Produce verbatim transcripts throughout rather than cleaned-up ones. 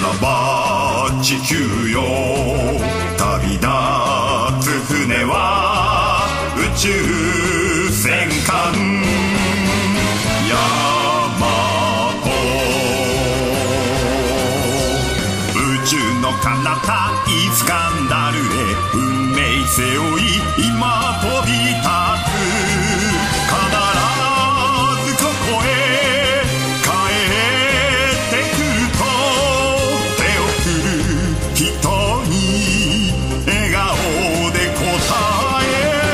らば地球よ旅立つ船は宇宙戦艦ヤマト宇宙の彼方イスカンダルへ運命背負い今飛び立つ必ずここへ帰ってくると手を振る人に笑顔で答え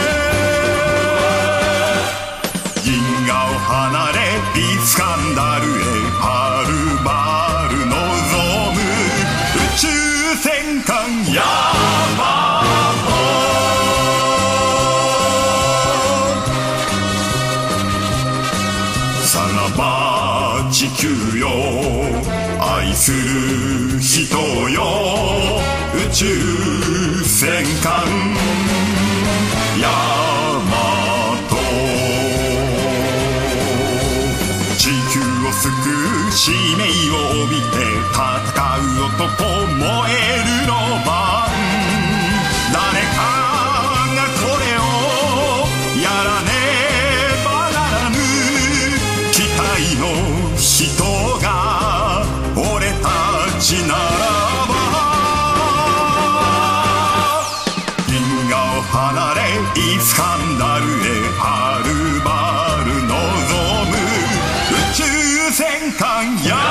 銀河を離れイスカンダルへはるばる望む宇宙戦艦ヤマトさらば地球よ愛する人よ宇宙戦艦ヤマト地球を救う使命を帯びて戦う男燃えるロマン誰かがこれをやらねばならぬ期待の人が俺たちならば銀河を離れイスカンダルへはるばる望む宇宙戦艦や